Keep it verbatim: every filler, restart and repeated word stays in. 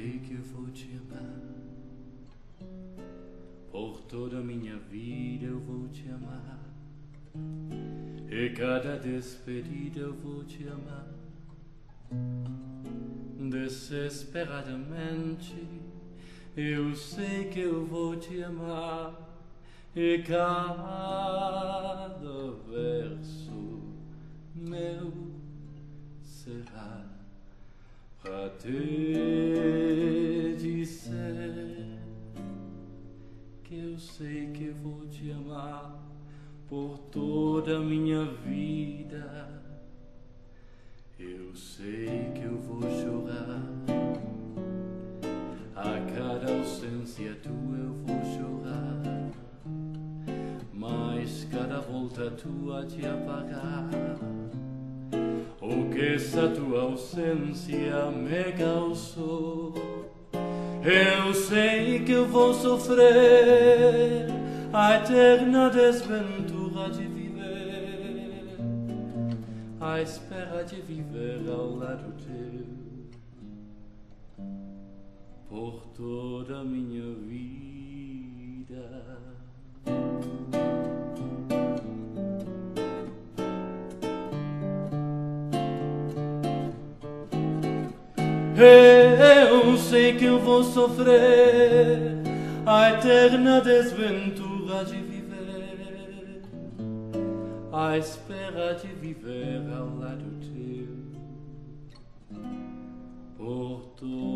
sei que eu vou te amar. Por toda a minha vida eu vou te amar. E cada despedida eu vou te amar. Desesperadamente eu sei que eu vou te amar. E cada verso meu será pra te dizer que eu sei que vou te amar por toda a minha vida. Eu sei que eu vou chorar a cada ausência tua, eu vou chorar, mas cada volta tua te apagar o que essa tua ausência me causou. Eu sei que eu vou sofrer a eterna desventura de viver, a espera de viver ao lado teu por toda a minha vida. Eu sei que eu vou sofrer a eterna desventura de viver, a espera de viver ao lado teu por todo